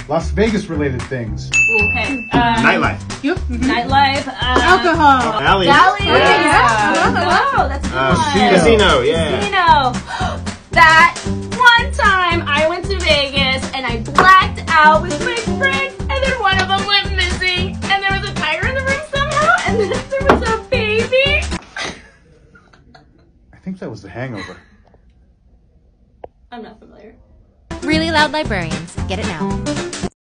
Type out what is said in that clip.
Las Vegas related things. Okay. Nightlife. Nightlife. Alcohol. Alley. Valley. Yeah. Wow, that's a good one. Casino, yeah. Casino. That one time I went to Vegas and I blacked out with my friends, and then one of them went missing, and there was a tiger in the room somehow, and then there was a baby. I think that was The Hangover. I'm not familiar. Really Loud Librarians. Get it now.